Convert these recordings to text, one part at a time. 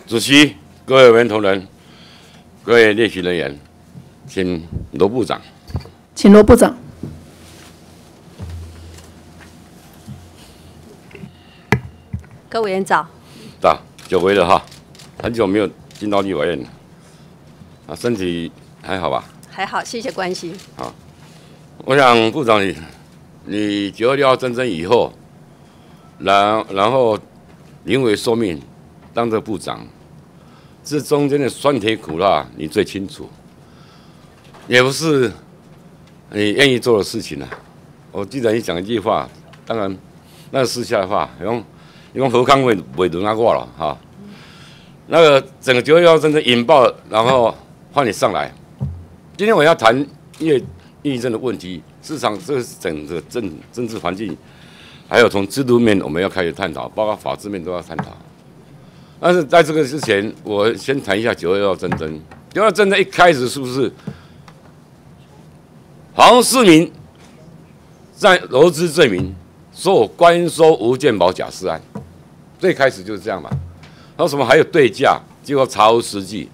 主席、各位委员同仁、各位列席人员，请罗部长。 请罗部长。 各委员早。 早，久违了哈，很久没有进到立法院了。啊，身体还好吧？ 还好，谢谢关心。 好，我想部长你926号征征以后，然后临危受命当这部长，这中间的酸甜苦辣你最清楚，也不是你愿意做的事情啊。我记得你讲一句话，当然那是私下的话，用何康伟轮到我了哈。那个整个926号征征引爆，然后换你上来。今天我要谈抑郁症的问题，事实上这是整个政治环境，还有从制度面我们要开始探讨，包括法治面都要探讨。但是在这个之前，我先谈一下926号征征。926号征征一开始是不是黄世明在罗织罪名受关收无健保假释案？最开始就是这样嘛。然后什么还有对价，结果查无实际。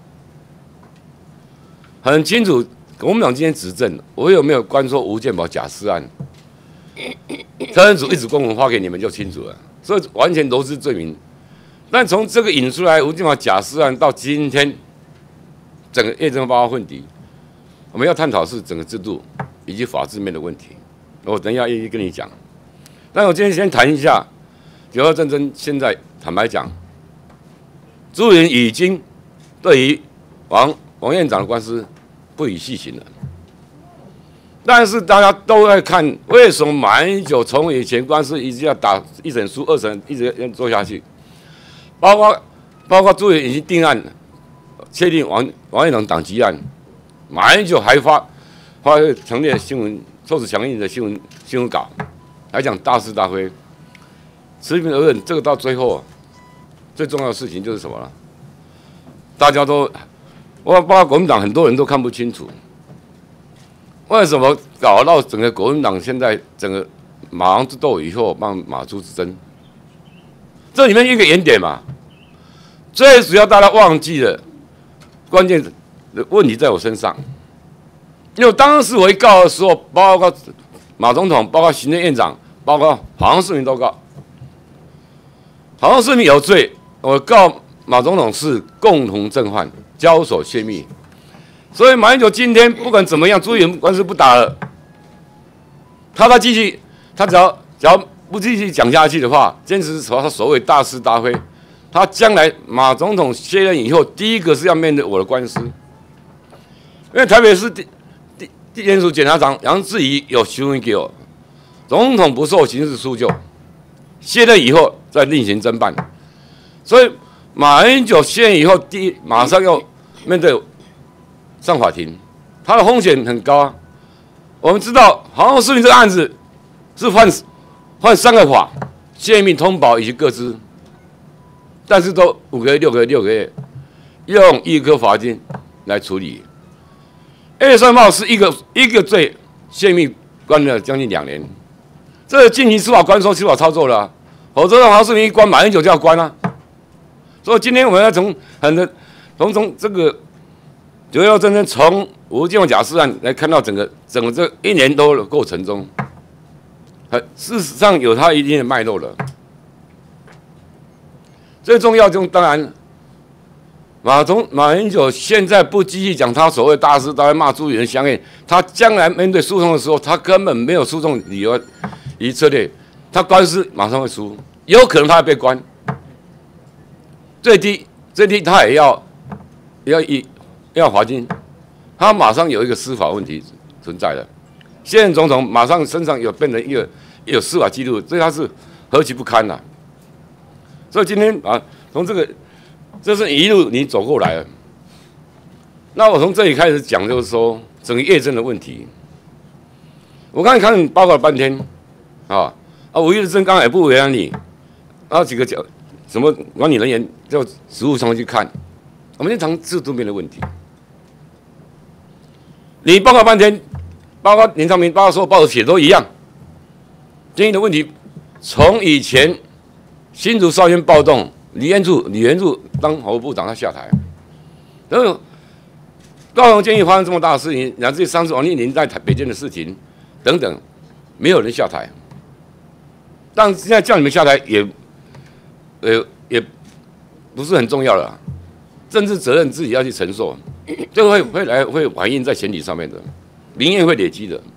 很清楚，国民党今天执政，我有没有关说无健保假释案？特侦组一纸公文发给你们就清楚了，所以完全罗织罪名。但从这个引出来无健保假释案到今天，整个验证报告问题，我们要探讨是整个制度以及法治面的问题。我等一下一一跟你讲。但我今天先谈一下926号征征。现在坦白讲，朱云已经对于王院长的官司不予细行了，但是大家都在看，为什么马英九从以前官司一直要打1审输2审，一直要做下去，包括朱云已经定案，确定王院长党籍案，马英九还发强烈的新闻，措辞强硬的新闻稿，还讲大是大非。持平而论，这个到最后最重要的事情就是什么了？大家都。包括国民党很多人都看不清楚，为什么搞到整个国民党现在整个马王之斗以后，马朱之争，这里面一个原点嘛。最主要大家忘记了关键的问题在我身上，因为当时我一告的时候，包括马总统、包括行政院长、包括黄世明都告，黄世明有罪，我告马总统是共同正犯。交手泄密，所以马英九今天不管怎么样，朱云官司不打了，他继续，他只要不继续讲下去的话，坚持他所谓大是大非，他将来马总统卸任以后，第一个是要面对我的官司，因为台北市地检署检察长杨志怡有询问给我，总统不受刑事诉救，卸任以后再另行侦办，所以。马英九卸任以后，马上要面对上法庭，他的风险很高啊。我们知道，黄世明这个案子是犯3个法：泄密、通保以及个资，但是都5个月、6个月，用1颗罚金来处理。2三号是一个罪，泄密关了将近2年，这进行司法关收、司法操作了、啊，否则让黄世明一关，马英九就要关啊。所以今天我们要从这个926号征征从无健保假释案来看到整个这1年多的过程中，事实上有它一定的脉络了。最重要当然，马英九现在不继续讲他所谓大是大非骂朱云相应，他将来面对诉讼的时候，他根本没有诉讼理由以策略，他官司马上会输，有可能他会被关。最低他也要罚金，他马上有一个司法问题存在了。现任总统马上身上变成有司法记录，所以他是何其不堪呐！所以今天从这是一路你走过来了。那我从这里开始讲，就是说整个验证的问题。我刚才看你报告了半天，吴育正刚才也不为难你，然后几个什么管理人员就实务上去看，我们先谈制度面的问题。你报告半天，包括林昌明，包括所有报纸写都一样。今天的问题，从以前新竹少年暴动李元柱当法务部长，他下台。然后高雄监狱发生这么大的事情，乃至于上次王力霖在北京的事情等等，没有人下台。但现在叫你们下台也不是很重要了，政治责任自己要去承受，这个会反映在选举上面的，民怨会累积的。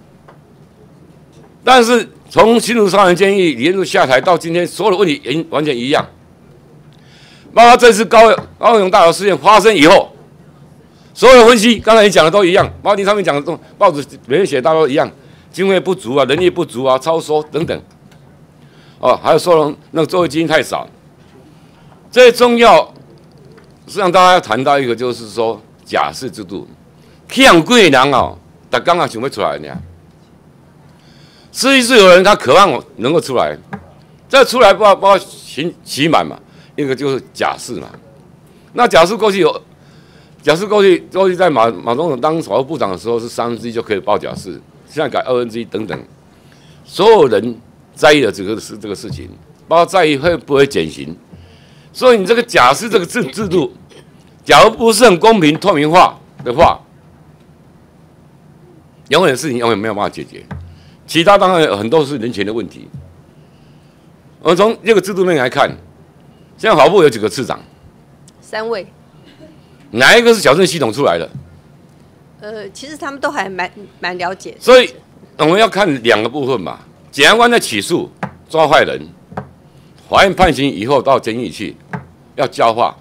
但是从新竹少年监狱李元柱下台到今天，所有的问题完全一样，包括这次高雄大楼事件发生以后，所有的分析刚才你讲的都一样，包括你上面讲的报纸每天写的都一样，经费不足啊，人力不足啊，超收等等。哦，还有说那个作业基金太少。最重要是让大家要谈到一个，就是说假释制度，欠贵人哦，他刚刚想不出来呢。41岁有人他渴望能够出来，这出来包括期满嘛，一个就是假释嘛。那假释过去在马总统当法务部长的时候是1/3就可以报假释，现在改1/2等等，所有人在意的这个事情，包括在意会不会减刑。所以你这个假释这个制度，假如不是很公平透明化的话，永远事情永远没有办法解决。其他当然有很多是人权的问题。我们从这个制度面来看，现在法务部有几个次长 ？3位。 哪一个是矫正系统出来的？ 其实他们都还蛮了解。 所以我们要看2个部分嘛。检察官在起诉抓坏人，法院判刑以后到监狱去，要教化，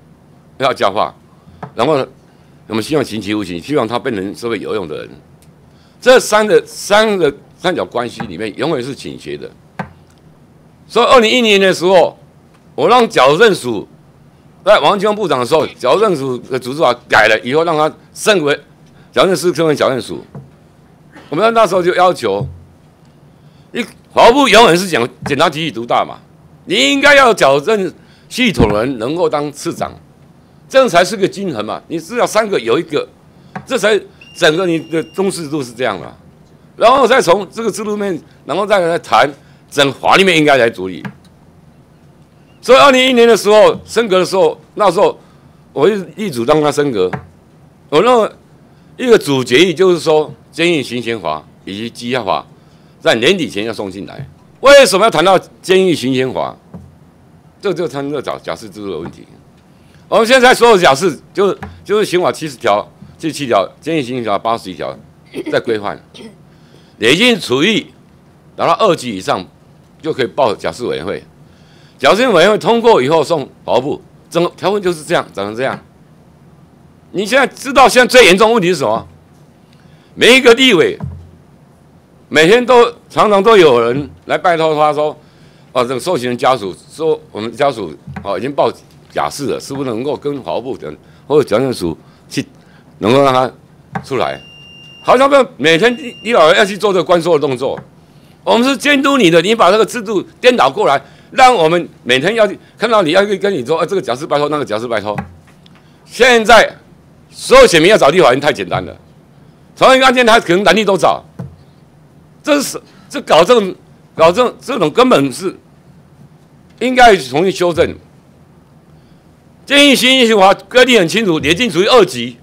然后我们希望刑期无情，希望他变成社会有用的人。这三个三角关系里面永远是倾斜的。所以2010年的时候，我让矫正署在王金峰部长的时候，矫正署的组织法改了以后，让他升为矫正司升为矫正署。我们那时候就要求，法务部永远是检察体系独大嘛，你应该要矫正系统的人能够当次长，这样才是个均衡嘛。你至少3个有1个，这才整个你的中制度是这样的。然后再从这个制度面，然后再来谈整法律面应该来处理。所以2011年的时候升格的时候，那时候我一主张他升格，我认为一个主决议就是说，监狱行刑法以及羁押法在年底前要送进来。为什么要谈到监狱行刑法？这就谈到假释制度的问题。我们现在所有假释就是刑法77条，监狱行刑法81条在规范，累进处遇达到2级以上就可以报假释委员会。矫正委员会通过以后送法务部，整个条文就是这样，长成这样。你现在知道现在最严重的问题是什么？每一个立委每天常常都有人来拜托他说，这个受刑人家属说我们家属已经报假释了，是不是能够跟法务部或者矫正署去能够让他出来？好像每天你老要去做这个关说的动作，我们是监督你的，你把这个制度颠倒过来。让我们每天要看到你要跟你说，这个假释拜托，那个假释拜托。现在所有选民要找立法院太简单了，同一个案件他可能男女都找，这搞这种根本是应该重新修正。监狱行刑法规定很清楚，累进处于2级，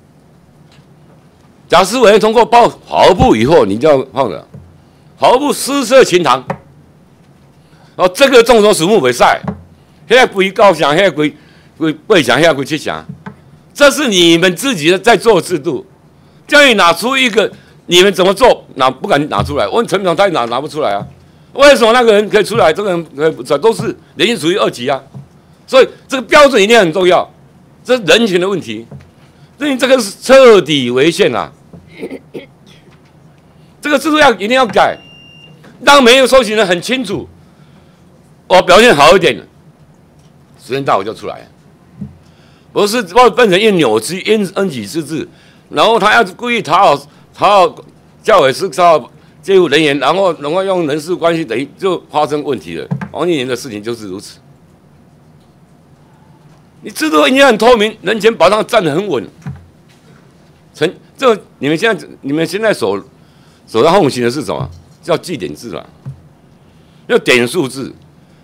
假释委员通过报法务部以后，你就要放了，法务部私设情堂。这个众筹属目袂使，现在归高翔，现在归8项，现在归7项，这是你们自己的在做制度。叫你拿出一个，你们怎么做？不敢拿出来。问陈总，他拿不出来啊？为什么那个人可以出来，这个人可以不出来？都是累进处于2级啊。所以这个标准一定很重要，这是人权的问题。所以这个是彻底违宪啊！这个制度一定要改，让每一个受刑人很清楚。我表现好一点，时间到我就出来，不是变成一个扭曲恩给之治，然后他要故意讨好教委是讨好介入人员，然后能够用人事关系，等于就发生问题了。王金年的事情就是如此。你制度应该很透明，人权保障站得很稳。你们现在所在奉行的是什么？叫绩点制嘛，要点数制。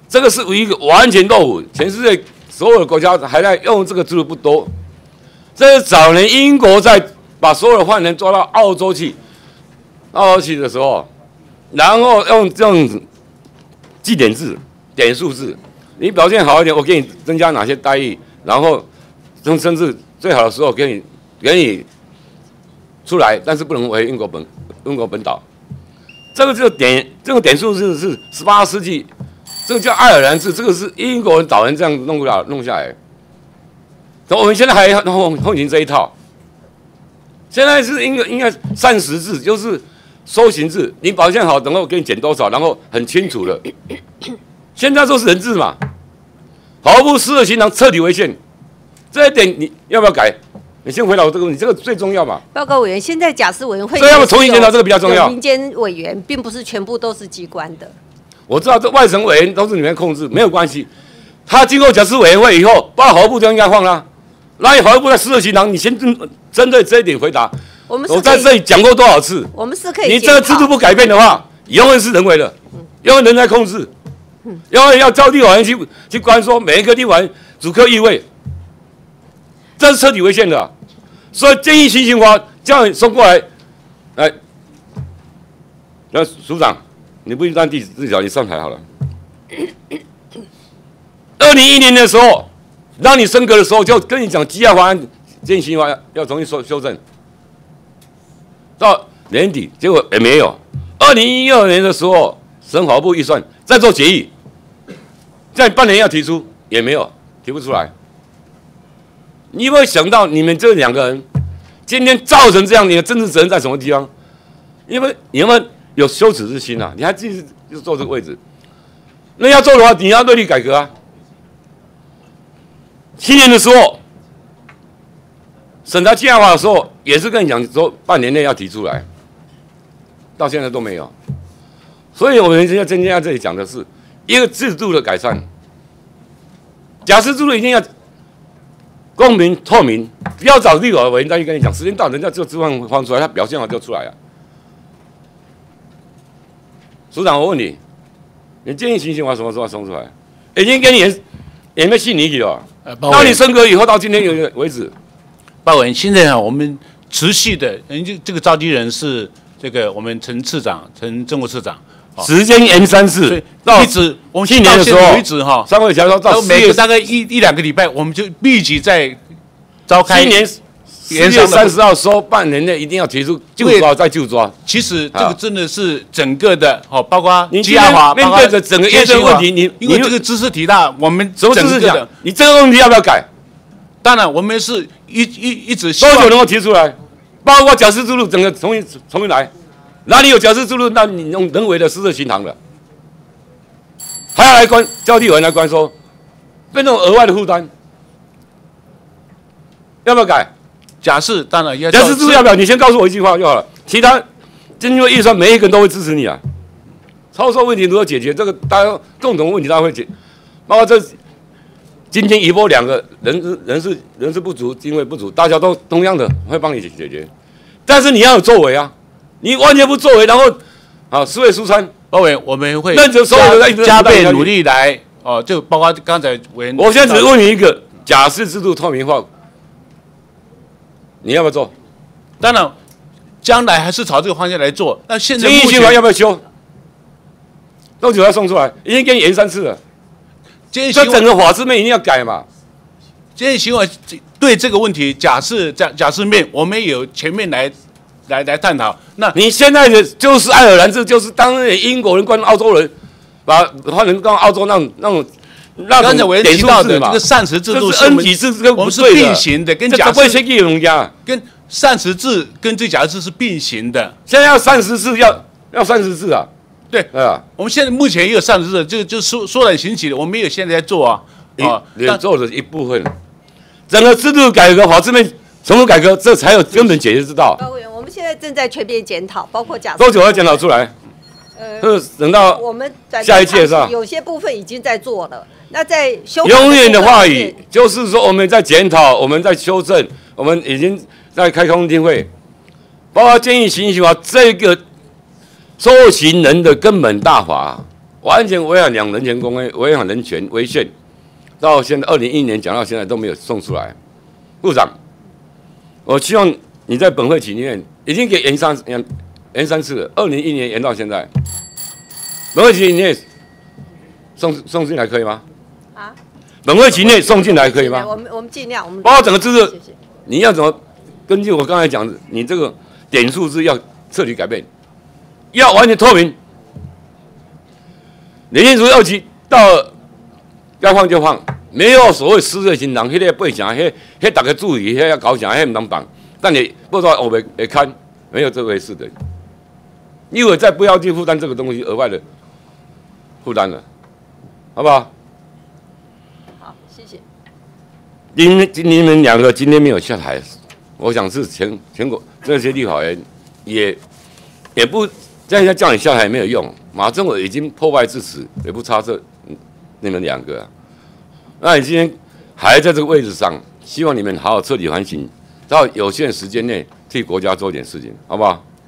这个是一个完全落伍，全世界所有的国家还在用这个制度不多。这是早年英国在把所有的犯人抓到澳洲去的时候，然后用这种计点制、点数制，你表现好一点，我给你增加哪些待遇，然后甚至最好的时候给你出来，但是不能回英国本岛。这个点数制是18世纪，这个叫爱尔兰制，这个是英国人岛人这样弄下来。我们现在还奉行这一套，现在是应该膳食制，就是收刑制，你表现好，等会我给你减多少，然后很清楚的。现在都是人治嘛，毫不私的刑堂彻底违宪，这一点你要不要改？你先回答我这个问题，这个最重要嘛。 报告委员，现在假释委员会， 所以要重新检讨这个比较重要。 民间委员并不是全部都是机关的。 我知道这外省委员都是你们控制，没有关系。他经过假释委员会以后，报法务部就应该放啦。那你法务部在私的刑堂，你先针对这一点回答。我在这里讲过多少次？ 我们是可以。 你这个制度不改变的话，永远是人为的，永远人在控制，永远要叫立法院去关说每一个立法院主客议会，这是彻底违宪的。所以建议新刑法叫你送过来，来，那署长，你不按第4条，你上台好了。2010年的时候，让你升格的时候，就跟你讲羁押法案、建议新刑法要重新修正，到年底结果也没有。2012年的时候，省法务部预算再做决议，在半年要提出也没有，提不出来。你有没有想到你们这2个人今天造成这样，你的政治责任在什么地方？因为你们有羞耻之心啊！你还继续就坐这个位置，那要做的话，你要对立改革啊。7年的时候，审查羁押法的时候，也是跟你讲说半年内要提出来，到现在都没有。所以我们今天在这里讲的是一个制度的改善，假释制度一定要公平透明，不要找立法委员再去跟你讲，时间到人家就自放出来，他表现好就出来了。署长，我问你，你建议新刑法什么时候送出来？已经给你也没信你去了。到你升格以后到今天为止， 报委员，现在我们持续的，这个召集人是这个我们陈政务次长。 时间延3次， 到一直我们去年的时候为止哈 ，3个月前到每个大概一两个礼拜，我们就立即在召开。 今年4月30号说半年内一定要提出就抓再就抓。 其实这个真的是整个的包括羁押法，面对着整个验证问题， 因为这个知识体大，我们什么知识讲？你这个问题要不要改？ 当然，我们是一直多久能够提出来？包括假释制度整个重新来。哪里有假释制度？那你用人为的私设刑堂了，还要来关叫立委来关说，变成额外的负担，要不要改？ 假释当然要。 假释制度要不要？你先告诉我一句话就好了。其他经过预算，每一个人都会支持你啊。超收问题如何解决？这个大家共同问题，大家会解。包括这今天一波2个人事不足，经费不足，大家都同样的会帮你解决，但是你要有作为啊。你完全不作为，然后思维疏参， 报委员我们会认真所有的加倍努力来就包括刚才委员。 我现在只问你一个：假释制度透明化，你要不要做？ 当然，将来还是朝这个方向来做。那现在建议新法要不要修？多久要送出来？已经给你延3次了。这整个法制面一定要改嘛。 建议新法对这个问题假释面，我们有前面来探讨。那你现在的就是爱尔兰制，就是当年英国人关澳洲人，把犯人关澳洲那种刚才我也提到的这个膳食制度是 N 级制， 我们是并行的，跟假释跟膳食制跟这假释制是并行的。 现在要膳食制，要膳食制啊。 对啊，我们现在目前也有膳食制，就缩短刑期的，我们也有现在在做啊。 也做的一部分，整个制度改革、法制面重新改革，这才有根本解决之道。 我们现在正在全面检讨，包括假释。 多久要检讨出来？等到我们下一届是吧？ 有些部分已经在做了。那在修永远的话语就是说，我们在检讨，我们在修正，我们已经在开公听会，包括建议行刑法这个受刑人的根本大法， 完全违反两人权公约，违反人权违宪，到现在2011年讲到现在都没有送出来。部长，我希望你在本会期里面已经给延3次了，2011年延到现在，本会期里面送进来可以吗？啊？本会期内送进来可以吗？ 我们尽量，我们包括整个制度， 谢谢。 你要怎么根据我刚才讲的，你这个点数制要彻底改变，要完全透明。联建署2期到了该放就放，没有所谓私热型人，迄个背景，迄大家注意，迄要搞啥，迄唔能绑。但你不知道我们会看，没有这回事的。因为再不要去负担这个东西额外的负担了，好不好？ 好，谢谢。 你们2个今天没有下台，我想是全国这些立法委员也不再叫你下台也没有用。马政委已经破败至此，也不差这你们2个、啊。那你今天还在这个位置上，希望你们好好彻底反省，到有限时间内替国家做点事情，好不好？